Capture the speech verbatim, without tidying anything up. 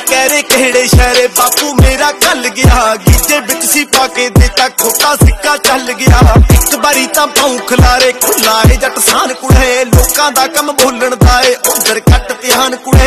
कहरे केड़े शहरे बापू मेरा कल गया गीजे बिच सी पाके देता खोटा सिक्का चल गया एक बारी तां पाऊं खलारे खुला है जट सान कुड़े लोकां दा कम बोलण दा ए उधर घट ध्यान कुड़े।